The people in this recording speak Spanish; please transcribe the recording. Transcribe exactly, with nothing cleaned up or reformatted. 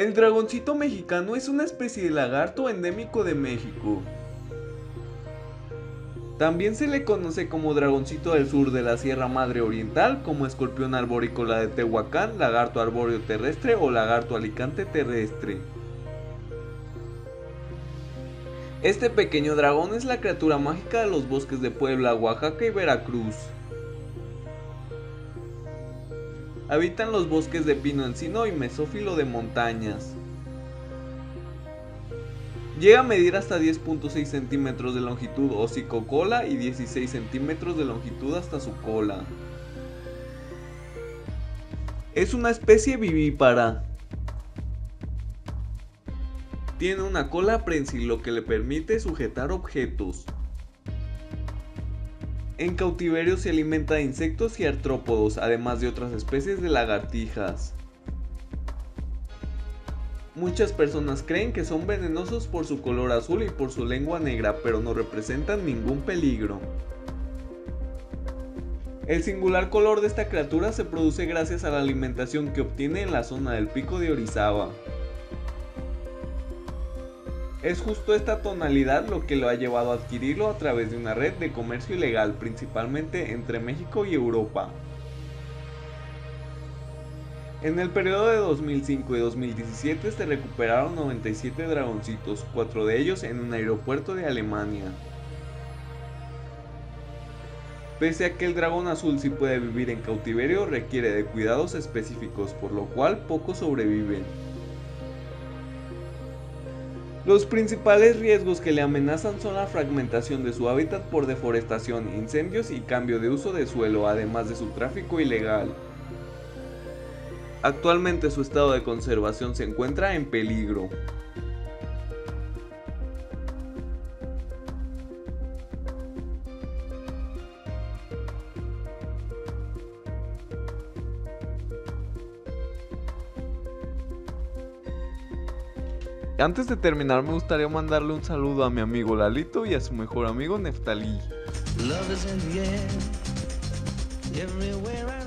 El dragoncito mexicano es una especie de lagarto endémico de México. También se le conoce como dragoncito del sur de la Sierra Madre Oriental, como escorpión arborícola de Tehuacán, lagarto arbóreo terrestre o lagarto alicante terrestre. Este pequeño dragón es la criatura mágica de los bosques de Puebla, Oaxaca y Veracruz. Habita en los bosques de pino encino y mesófilo de montañas. Llega a medir hasta diez punto seis centímetros de longitud hocico-cola y dieciséis centímetros de longitud hasta su cola. Es una especie vivípara. Tiene una cola prensil, lo que le permite sujetar objetos. En cautiverio se alimenta de insectos y artrópodos, además de otras especies de lagartijas. Muchas personas creen que son venenosos por su color azul y por su lengua negra, pero no representan ningún peligro. El singular color de esta criatura se produce gracias a la alimentación que obtiene en la zona del pico de Orizaba. Es justo esta tonalidad lo que lo ha llevado a adquirirlo a través de una red de comercio ilegal, principalmente entre México y Europa. En el periodo de dos mil cinco y dos mil diecisiete se recuperaron noventa y siete dragoncitos, cuatro de ellos en un aeropuerto de Alemania. Pese a que el dragón azul sí puede vivir en cautiverio, requiere de cuidados específicos, por lo cual pocos sobreviven. Los principales riesgos que le amenazan son la fragmentación de su hábitat por deforestación, incendios y cambio de uso de suelo, además de su tráfico ilegal. Actualmente su estado de conservación se encuentra en peligro. Antes de terminar, me gustaría mandarle un saludo a mi amigo Lalito y a su mejor amigo Neftalí. Love is in the air, everywhere I